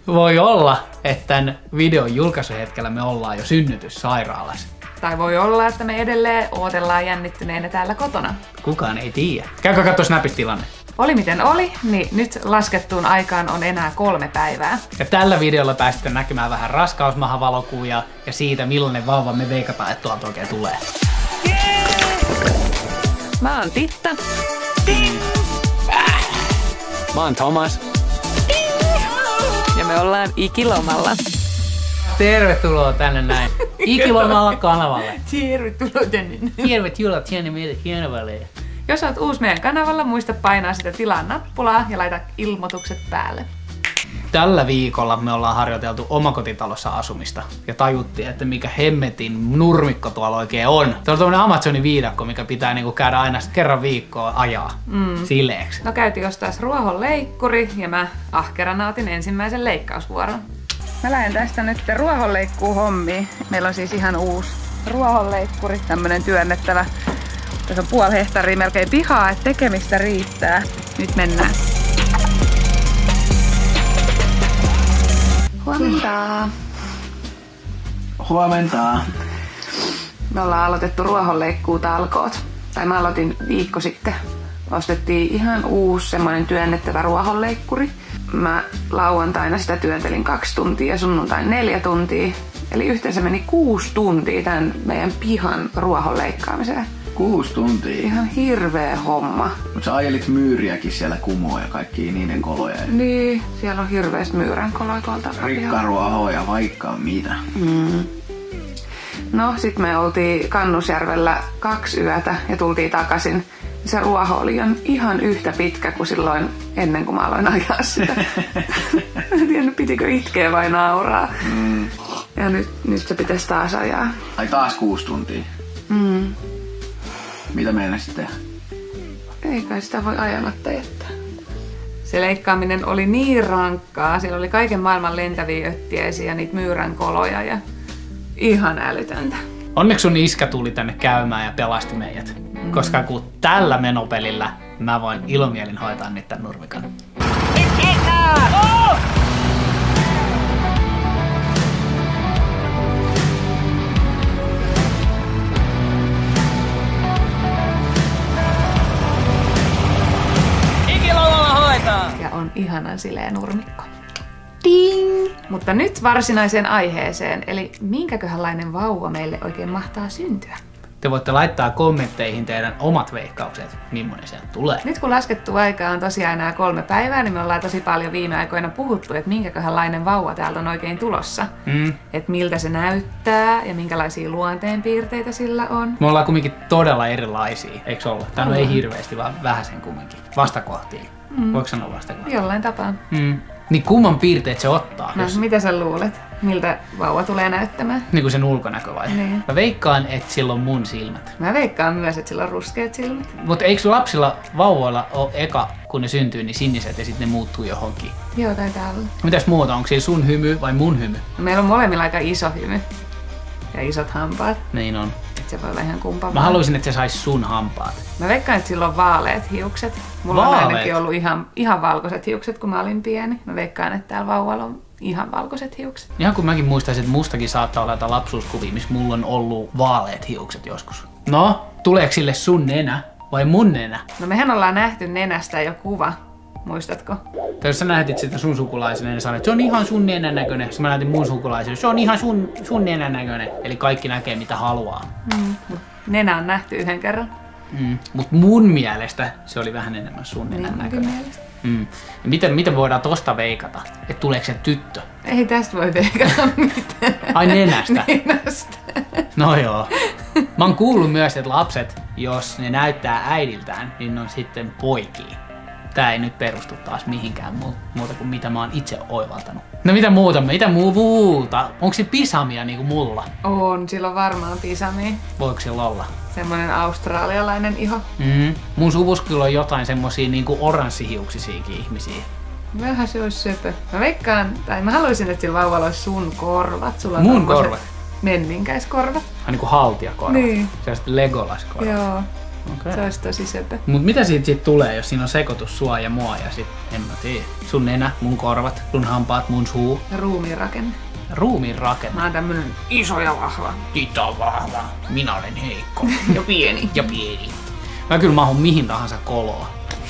Voi olla, että tämän videon julkaisuhetkellä me ollaan jo synnytyssairaalassa. Tai voi olla, että me edelleen odotellaan jännittyneenä täällä kotona. Kukaan ei tiedä. Käykö katsoa Snapista tilanne? Oli miten oli, niin nyt laskettuun aikaan on enää 3 päivää. Ja tällä videolla pääsette näkemään vähän raskausmahavalokuvia ja siitä, millainen vauva me veikataan, että tuolta oikein tulee. Mä oon Titta. Mä oon Thomas. Ja me ollaan ikilomalla. Tervetuloa tänne näin. Ikilomalla kanavalle. Tervetuloa tänne. Tervetuloa tänne meille kanavalle. Jos oot uusi meidän kanavalla, muista painaa sitä tilaa nappulaa ja laita ilmoitukset päälle. Tällä viikolla me ollaan harjoiteltu omakotitalossa asumista ja tajuttiin, että mikä hemmetin nurmikko tuolla oikein on. Se on tommonen Amazonin viidakko, mikä pitää niinku käydä aina kerran viikkoa ajaa sileeksi. No käytiin ostais ruohonleikkuri ja mä ahkerana otin ensimmäisen leikkausvuoron. Mä lähden tästä nyt ruohonleikkuu hommiin. Meillä on siis ihan uusi ruohonleikkuri, tämmönen työnnettävä. Tässä on 0,5 hehtaaria melkein pihaa, että tekemistä riittää. Nyt mennään. Huomenta. Huomenta. Me ollaan aloitettu ruohonleikkuutalkoot. Tai mä aloitin viikko sitten. Ostettiin ihan uusi semmoinen työnnettävä ruohonleikkuri. Mä lauantaina sitä työntelin 2 tuntia ja sunnuntain 4 tuntia. Eli yhteensä meni 6 tuntia tämän meidän pihan ruohon leikkaamiseen. 6 tuntia? Ihan hirveä homma. Mut sä ajelit myyriäkin siellä kumoon ja kaikkia niiden koloja. Niin, siellä on hirveästi myyrän koloja tuolta. Rikkaruohoa ja vaikka mitä. No, sit me oltiin Kannusjärvellä 2 yötä ja tultiin takaisin. Se ruoho oli ihan yhtä pitkä kuin silloin ennen kuin mä aloin ajaa sitä. En tiedä, pitikö itkeä vai nauraa. Ja nyt se pitäisi taas ajaa. Ai taas 6 tuntia? Mitä meinasit tehdä? Ei kai sitä voi ajamatta jättää. Se leikkaaminen oli niin rankkaa. Siellä oli kaiken maailman lentäviä öttiäisiä ja niitä myyränkoloja ja ihan älytöntä. Onneksi sun iskä tuli tänne käymään ja pelasti meidät. Koska kun tällä menopelillä mä voin ilomielin hoitaa nyt tän nurmikan. Ja on ihanan sileä nurmikko. Ding! Mutta nyt varsinaiseen aiheeseen, eli minkäköhänlainen vauva meille oikein mahtaa syntyä? Te voitte laittaa kommentteihin teidän omat veikkaukset, millainen sieltä tulee. Nyt kun laskettu aika on tosiaan enää 3 päivää, niin me ollaan tosi paljon viime aikoina puhuttu, että minkäköhänlainen vauva täältä on oikein tulossa. Että miltä se näyttää ja minkälaisia luonteenpiirteitä sillä on. Me ollaan kumminkin todella erilaisia, eikö olla? Tää on ei hirveästi, vaan vähäsen kumminkin. Vastakohtia. Voiko sanoa vastakohtia? Jollain tapaa. Niin kumman piirteet se ottaa? No, mitä sä luulet? Miltä vauva tulee näyttämään? Niin kuin sen ulkonäkö vai? Niin. Mä veikkaan, että sillä on mun silmät. Mä veikkaan myös, että sillä on ruskeat silmät. Mutta eikö lapsilla vauvoilla ole eka, kun ne syntyy, niin siniset ja sitten ne muuttuu johonkin? Joo, taitaa olla. Mitäs muuta? Onko siellä sun hymy vai mun hymy? No, meillä on molemmilla aika iso hymy. Ja isot hampaat. Niin on. Et se voi olla ihan kumpaa. Mä haluaisin, että se sais sun hampaat. Mä veikkaan, että sillä on vaaleat hiukset. Mulla on ainakin ollut ihan valkoiset hiukset, kun mä olin pieni. Mä veikkaan, että täällä vauvalla on ihan valkoiset hiukset. Ihan kun mäkin muistaisin, että mustakin saattaa olla jotain lapsuuskuvia, missä mulla on ollut vaaleat hiukset joskus. No, tuleeko sille sun nenä vai mun nenä? No mehän ollaan nähty nenästä jo kuva. Muistatko? Tai jos sä näytit sitä sun sukulaiselle, niin sanoit, että se on ihan sun nenän näköinen. Sitten mä näytin mun sukulaiselle, se on ihan sun nenän näköinen. Eli kaikki näkee mitä haluaa. Nenä on nähty 1 kerran. Mut mun mielestä se oli vähän enemmän sun nenän näköinen. Miten voidaan tosta veikata? Että tuleeko se tyttö? Ei tästä voi veikata mitään. Ai nenästä? Nenästä. No joo. Mä oon kuullut myös, että lapset, jos ne näyttää äidiltään, niin ne on sitten poikia. Tää ei nyt perustu taas mihinkään muuta kuin mitä mä oon itse oivaltanut. No mitä muuta? Onko se pisamia niinku mulla? On, sillä on varmaan pisamia. Voiko sillä olla? Semmonen australialainen iho. Mun suvussa kyllä on jotain semmosia niinku oranssihiuksisiakin ihmisiä. Vähän se olisi söpö. Mä veikkaan, tai mä haluaisin, että sillä vauvalla olisi sun korvat. Sulla on mun korvat? Menninkäiskorvat. Niinku haltijakorvat. Niin. Sellaiset Legolas-korvat. Joo. Okay. Se olisi tosi söpö. Mut mitä siitä sit tulee, jos siinä on sekoitus sua ja mua ja sit, en mä tiedä, sun nenä, mun korvat, sun hampaat, mun suu. Ruumiin rakenne. Ruumiin rakenne. Mä oon tämmönen iso ja vahva. Ito vahva. Minä olen heikko. Ja pieni. Ja pieni. Mä kyllä mahun mihin tahansa koloon.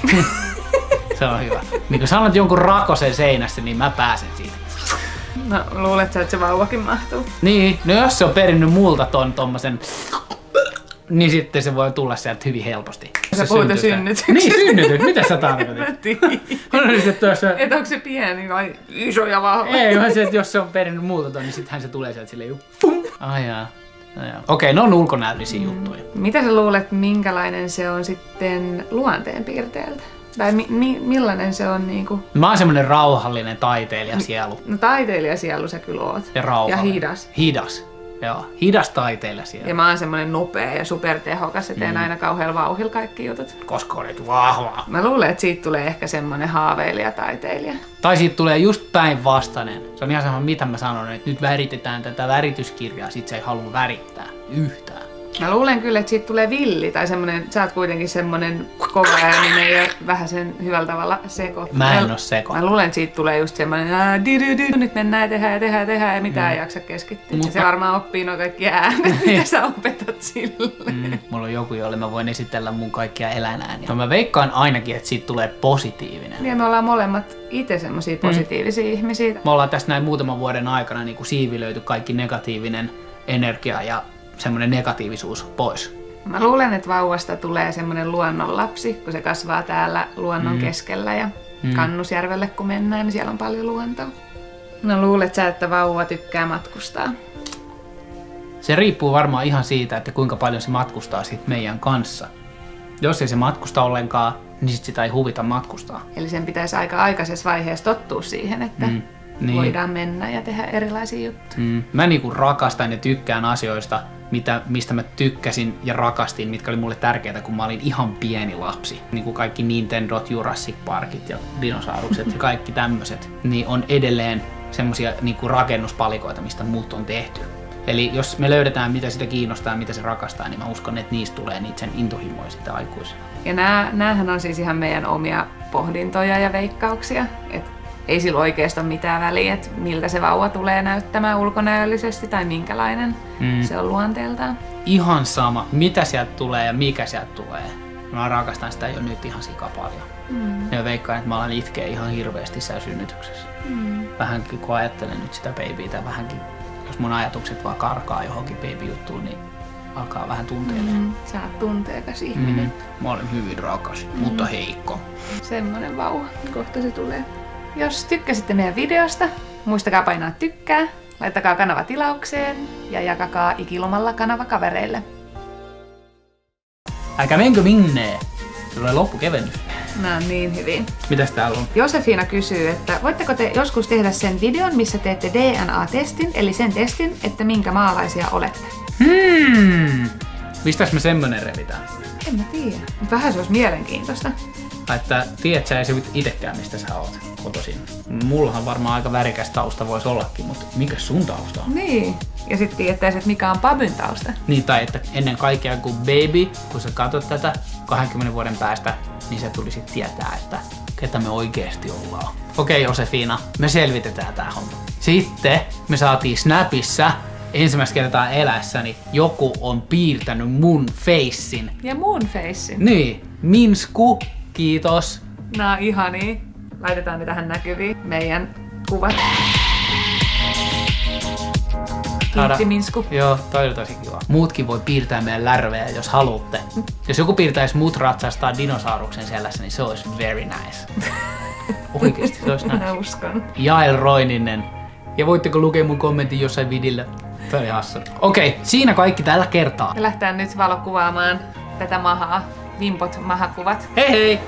Se on hyvä. Niin kun sanot jonkun rakosen seinässä, niin mä pääsen siitä. No luulet sä, että se vauvakin mahtuu? Niin, no jos se on perinnyt multa tommosen, niin sitten se voi tulla sieltä hyvin helposti. Sä puhut synnytyksestä. Niin, synnytys. Mitä sä tarkoitit? Mä tiedän. Et onko se pieni vai iso ja vahva? Ei, vaan se, että jos se on perinnyt multa ton, niin sittenhän se tulee sieltä silleen pum. Ai jaa. Okei, ne on ulkonäöllisiä juttuja. Mitä sä luulet, minkälainen se on sitten luonteenpiirteeltä? Tai millainen se on niinku? Mä oon semmonen rauhallinen taiteilijasielu. No taiteilijasielu sä kyllä oot. Ja rauhallinen. Ja hidas. Hidas. Joo, hidas taiteilijasielu. Ja mä oon semmonen nopea ja supertehokas ja teen aina kauhealla vauhdilla kaikki jutut. Koska olet vahva. Mä luulen, että siitä tulee ehkä semmonen haaveilija-taiteilija. Tai siitä tulee just päinvastainen. Se on ihan sama mitä mä sanon, että nyt väritetään tätä värityskirjaa, sit sä ei halua värittää yhtään. Mä luulen kyllä, että siitä tulee villi tai semmonen, sä oot kuitenkin semmonen kovaääninen ja vähän sen hyvällä tavalla seko. Mä en oo seko. Mä luulen, että siitä tulee just semmonen nyt mennään ja tehdään ja mitään ei jaksa keskittyä. Ja se varmaan oppii nuo kaikki äänet, mitä sä opetat sille. Mulla on joku, jolle mä voin esitellä mun kaikkia eläinääniä. No mä veikkaan ainakin, että siitä tulee positiivinen. Ja me ollaan molemmat itse semmosia positiivisia ihmisiä. Me ollaan tässä näin muutaman vuoden aikana niin kuin siivilöity kaikki negatiivinen energia ja semmoinen negatiivisuus pois. Mä luulen, että vauvasta tulee semmoinen luonnonlapsi, kun se kasvaa täällä luonnon keskellä ja Kannusjärvelle kun mennään, niin siellä on paljon luontoa. No luulet sä, että vauva tykkää matkustaa? Se riippuu varmaan ihan siitä, että kuinka paljon se matkustaa sit meidän kanssa. Jos ei se matkusta ollenkaan, niin sit sitä ei huvita matkustaa. Eli sen pitäisi aika aikaisessa vaiheessa tottua siihen, että niin. voidaan mennä ja tehdä erilaisia juttuja. Mä niinku rakastan ja tykkään asioista, mistä mä tykkäsin ja rakastin, mitkä oli mulle tärkeitä, kun mä olin ihan pieni lapsi. Niin kuin kaikki Nintendot, Jurassic Parkit ja dinosaurukset ja kaikki tämmöiset, niin on edelleen semmosia niinku rakennuspalikoita, mistä muut on tehty. Eli jos me löydetään, mitä sitä kiinnostaa ja mitä se rakastaa, niin mä uskon, että niistä tulee niitä sen intohimoja sitä aikuisena. Ja näähän on siis ihan meidän omia pohdintoja ja veikkauksia. Et ei sillä oikeastaan mitään väliä, että miltä se vauva tulee näyttämään ulkonäöllisesti tai minkälainen se on luonteeltaan. Ihan sama, mitä sieltä tulee ja mikä sieltä tulee. Mä rakastan sitä jo nyt ihan sikapaljon. Ja veikkaan, että mä alan itkeä ihan hirveästi siellä synnytyksessä. Vähänkin kun ajattelen nyt sitä babytä, vähänkin jos mun ajatukset vaan karkaa johonkin baby-juttuun, niin alkaa vähän tunteilemaan. Sä oot tunteikas ihminen. Mä olen hyvin rakas, mutta heikko. Semmonen vauva, kohta se tulee. Jos tykkäsitte meidän videosta, muistakaa painaa tykkää, laittakaa kanava tilaukseen ja jakakaa ikilomalla kanava kavereille. Älkää menkö minne! Tulee loppukevennys. Nää on niin hyvin. Mitäs täällä on? Josefina kysyy, että voitteko te joskus tehdä sen videon, missä teette DNA-testin, eli sen testin, että minkä maalaisia olette? Mistäs me semmonen revitään? En mä tiedä, mutta vähän se olisi mielenkiintoista. Että tiedät sä ei itsekään mistä sä oot kotoisin. Mullahan varmaan aika värikäs tausta voisi ollakin, mutta mikä sun tausta on? Niin. Ja sitten tietäis, että mikä on Babyn tausta. Niin, tai että ennen kaikkea kun baby, kun sä katsot tätä 20 vuoden päästä, niin sä tulisit tietää, että ketä me oikeesti ollaan. Okei, Josefina, me selvitetään tää homma. Sitten me saatiin Snapissa ensimmäistä kertaa elässäni joku on piirtänyt mun facein. Ja mun facein. Niin, Minsku, kiitos. Nää on ihania. Laitetaan ne tähän näkyviin, meidän kuvat. Kiitti Minsku. Joo, toi oli tosi kiva. Muutkin voi piirtää meidän lärvejä, jos haluatte. Jos joku piirtäisi mut ratsastaa dinosauruksen selässä, niin se olisi very nice. Oikeesti se olisi nice. Mä uskon. Jael Roininen. Ja voitteko lukea mun kommentin jossain vidillä? Tämä oli hassu. Okei, siinä kaikki tällä kertaa. Me lähdetään nyt valokuvaamaan tätä mahaa. Vimpot mahakuvat. Hei hei!